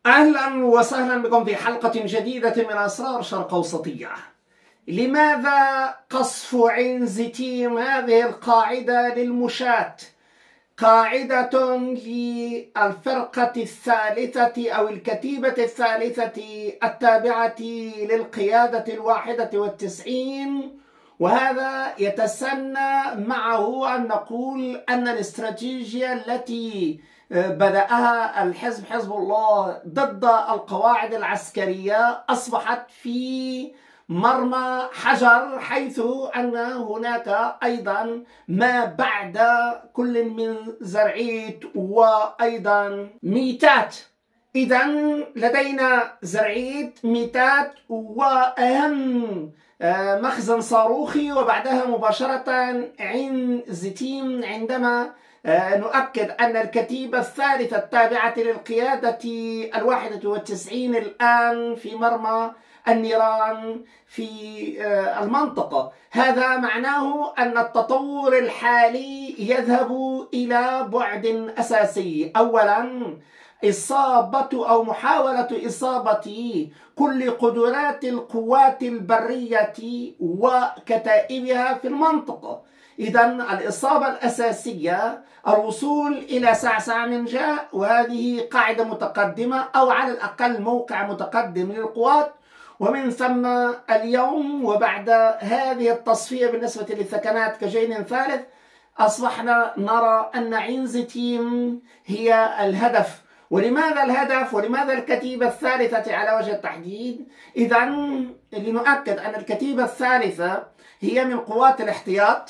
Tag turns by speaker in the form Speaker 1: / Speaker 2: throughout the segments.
Speaker 1: أهلا وسهلا بكم في حلقة جديدة من أسرار شرق أوسطية. لماذا قصف عين زيتيم؟ هذه القاعدة للمشاة، قاعدة للفرقة الثالثة أو الكتيبة الثالثة التابعة للقيادة 91، وهذا يتسنى معه أن نقول أن الاستراتيجية التي بدأها الحزب حزب الله ضد القواعد العسكرية أصبحت في مرمى حجر، حيث أن هناك أيضا ما بعد كل من زرعيت وأيضا ميتات. إذا لدينا زرعيت، ميتات، وأهم مخزن صاروخي، وبعدها مباشرة عين زيتيم، عندما نؤكد أن الكتيبة الثالثة التابعة للقيادة 91 الآن في مرمى النيران في المنطقة. هذا معناه أن التطور الحالي يذهب إلى بعد أساسي. أولا، إصابة أو محاولة إصابة كل قدرات القوات البرية وكتائبها في المنطقة. إذا الإصابة الأساسية الوصول إلى سعسع منجاء، وهذه قاعدة متقدمة أو على الأقل موقع متقدم للقوات. ومن ثم اليوم وبعد هذه التصفية بالنسبة للثكنات كجين ثالث، أصبحنا نرى أن عين زيتيم هي الهدف. ولماذا الهدف؟ ولماذا الكتيبة الثالثة على وجه التحديد؟ إذا لنؤكد أن الكتيبة الثالثة هي من قوات الاحتياط،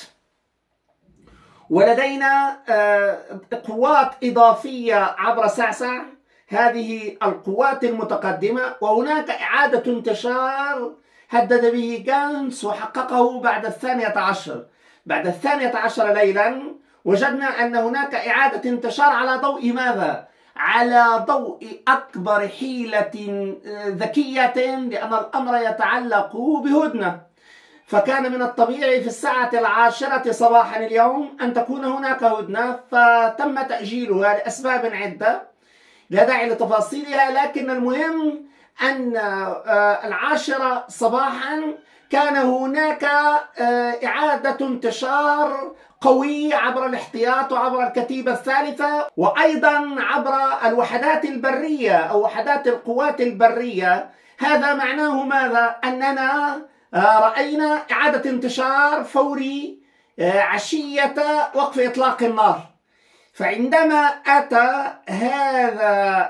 Speaker 1: ولدينا قوات إضافية عبر سعسع، هذه القوات المتقدمة. وهناك إعادة انتشار هدد به غانتس وحققه بعد 12. بعد 12 ليلا وجدنا أن هناك إعادة انتشار على ضوء ماذا؟ على ضوء أكبر حيلة ذكية، لأن الأمر يتعلق بهدنة. فكان من الطبيعي في الساعة 10 صباحا اليوم أن تكون هناك هدنة، فتم تأجيلها لأسباب عدة لا داعي لتفاصيلها، لكن المهم أن 10 صباحا كان هناك إعادة انتشار قوي عبر الاحتياط وعبر الكتيبة الثالثة، وأيضا عبر الوحدات البرية أو وحدات القوات البرية. هذا معناه ماذا؟ أننا رأينا إعادة انتشار فوري عشية وقف إطلاق النار. فعندما أتى هذا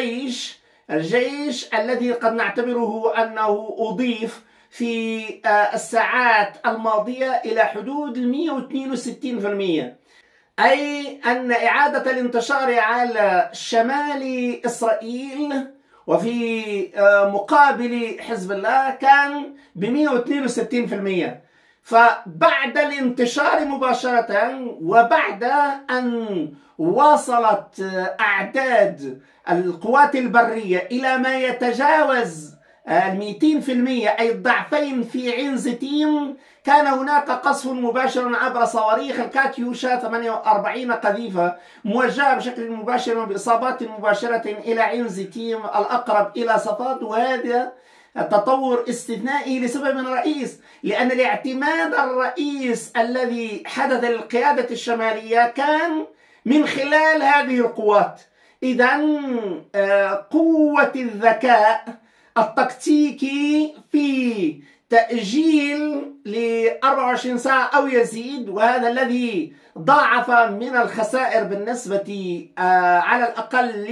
Speaker 1: الجيش الذي قد نعتبره أنه أضيف في الساعات الماضية إلى حدود 162%، أي أن إعادة الانتشار على شمال إسرائيل وفي مقابل حزب الله كان ب162%. فبعد الانتشار مباشرة وبعد أن وصلت أعداد القوات البرية إلى ما يتجاوز 200%، أي الضعفين في عين زيتيم، كان هناك قصف مباشر عبر صواريخ الكاتيوشا 48 قذيفة موجهة بشكل مباشر وبإصابات مباشرة إلى عين زيتيم الأقرب إلى صفاد. وهذا تطور استثنائي لسبب رئيس، لأن الاعتماد الرئيس الذي حدث للقيادة الشمالية كان من خلال هذه القوات. إذا قوة الذكاء التكتيكي في تأجيل ل 24 ساعة أو يزيد، وهذا الذي ضاعف من الخسائر بالنسبة على الأقل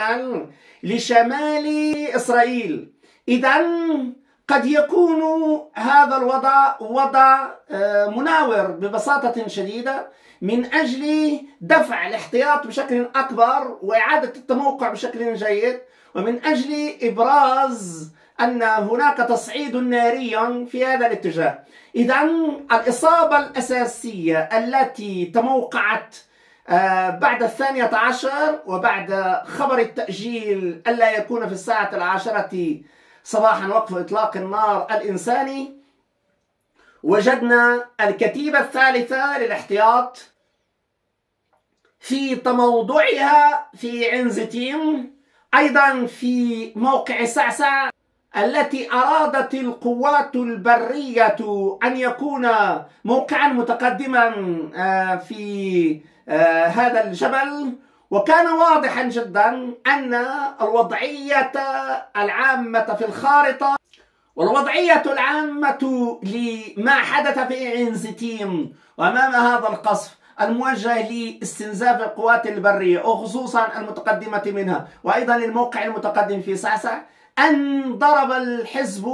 Speaker 1: لشمال إسرائيل. إذا قد يكون هذا الوضع وضع مناور ببساطة شديدة من أجل دفع الاحتياط بشكل أكبر وإعادة التموقع بشكل جيد، ومن أجل إبراز أن هناك تصعيد ناري في هذا الاتجاه. إذا الإصابة الأساسية التي تموقعت بعد 12 وبعد خبر التأجيل ألا يكون في الساعة 10 صباحا وقف إطلاق النار الإنساني، وجدنا الكتيبة الثالثة للاحتياط في تموضعها في عين زيتيم أيضا في موقع صعصع التي أرادت القوات البرية أن يكون موقعا متقدما في هذا الجبل، وكان واضحا جدا أن الوضعية العامة في الخارطة والوضعية العامة لما حدث في عين زيتيم وأمام هذا القصف الموجه لاستنزاف القوات البرية وخصوصا المتقدمة منها وأيضا للموقع المتقدم في صعصع، أن ضرب الحزب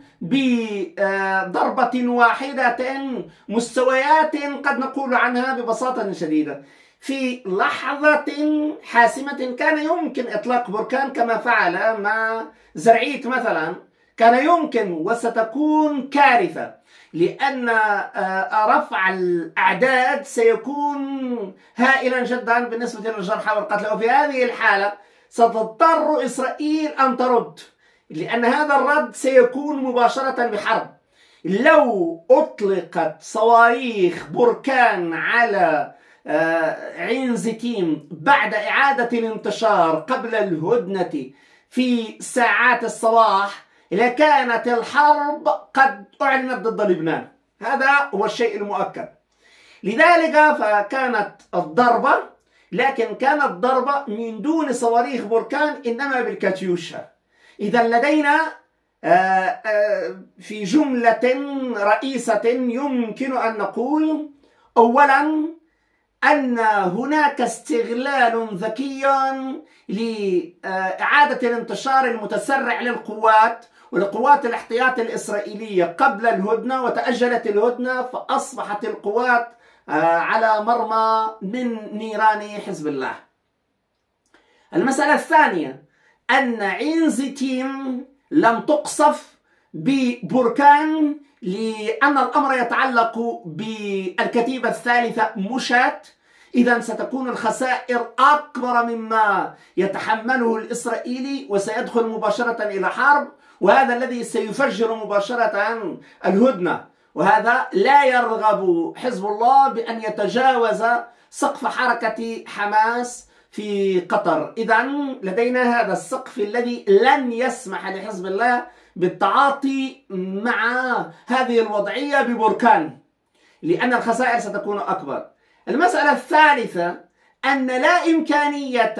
Speaker 1: بضربة واحدة مستويات قد نقول عنها ببساطة شديدة. في لحظة حاسمة كان يمكن إطلاق بركان كما فعل مع زرعيت مثلا، كان يمكن وستكون كارثة، لأن رفع الأعداد سيكون هائلا جدا بالنسبة للجرحى والقتلى، وفي هذه الحالة ستضطر إسرائيل أن ترد، لأن هذا الرد سيكون مباشرة بحرب. لو أطلقت صواريخ بركان على عين زيتيم بعد إعادة الانتشار قبل الهدنة في ساعات الصباح لكانت الحرب قد أعلنت ضد لبنان، هذا هو الشيء المؤكد. لذلك فكانت الضربة، لكن كانت ضربة من دون صواريخ بركان إنما بالكاتيوشا. إذا لدينا في جملة رئيسة يمكن أن نقول أولا أن هناك استغلال ذكي لإعادة الانتشار المتسرع للقوات ولقوات الاحتياط الإسرائيلية قبل الهدنة، وتأجلت الهدنة فأصبحت القوات على مرمى من نيران حزب الله. المسألة الثانية أن عين زيتيم لم تقصف ببركان لأن الأمر يتعلق بالكتيبة الثالثة مشاة، إذا ستكون الخسائر أكبر مما يتحمله الإسرائيلي وسيدخل مباشرة إلى حرب، وهذا الذي سيفجر مباشرة الهدنة، وهذا لا يرغب حزب الله بأن يتجاوز سقف حركة حماس في قطر. إذا لدينا هذا السقف الذي لن يسمح لحزب الله بالتعاطي مع هذه الوضعية ببركان، لأن الخسائر ستكون أكبر. المسألة الثالثة أن لا إمكانية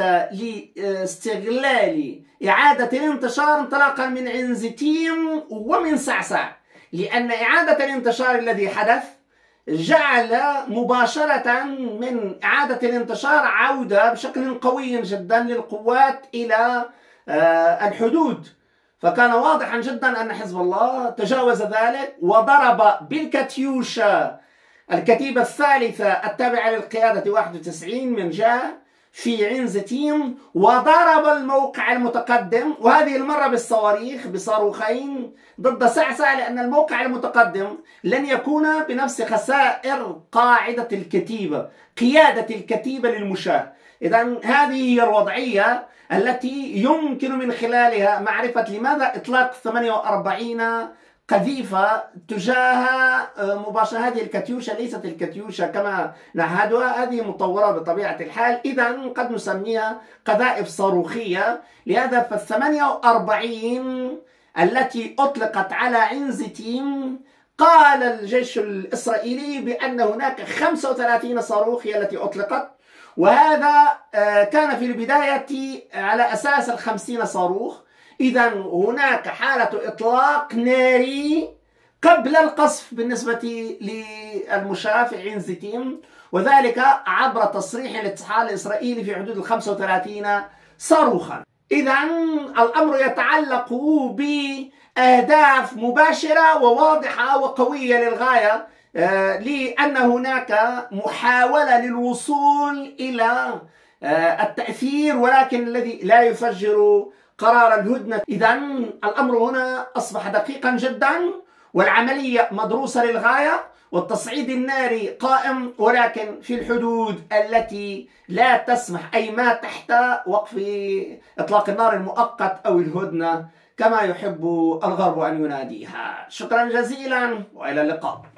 Speaker 1: لاستغلال إعادة الانتشار انطلاقا من عين زيتيم ومن صعصع، لأن إعادة الانتشار الذي حدث جعل مباشرة من إعادة الانتشار عودة بشكل قوي جدا للقوات إلى الحدود، فكان واضحا جدا أن حزب الله تجاوز ذلك وضرب بالكاتيوشا الكتيبة الثالثة التابعة للقيادة 91 من جهة في عين زيتيم، وضرب الموقع المتقدم، وهذه المرة بالصواريخ بصاروخين ضد صعصع، لأن الموقع المتقدم لن يكون بنفس خسائر قاعدة الكتيبة، قيادة الكتيبة للمشاة. إذا هذه هي الوضعية التي يمكن من خلالها معرفة لماذا إطلاق 48 قذيفة تجاه مباشرة. هذه الكاتيوشا ليست الكاتيوشا كما نعهدها، هذه مطورة بطبيعة الحال، إذا قد نسميها قذائف صاروخية. لهذا فال48 التي أطلقت على عين زيتيم قال الجيش الإسرائيلي بأن هناك 35 صاروخ هي التي أطلقت، وهذا كان في البداية على أساس 50 صاروخ. إذا هناك حالة إطلاق ناري قبل القصف بالنسبة للمشاة في عين زيتيم، وذلك عبر تصريح الاتحاد الإسرائيلي في حدود 35 صاروخا. إذا الأمر يتعلق بأهداف مباشرة وواضحة وقوية للغاية، لأن هناك محاولة للوصول إلى التأثير، ولكن الذي لا يفجر قرار الهدنة. إذا الأمر هنا أصبح دقيقا جدا، والعملية مدروسة للغاية، والتصعيد الناري قائم، ولكن في الحدود التي لا تسمح، أي ما تحت وقف إطلاق النار المؤقت أو الهدنة كما يحب الغرب أن يناديها. شكرا جزيلا وإلى اللقاء.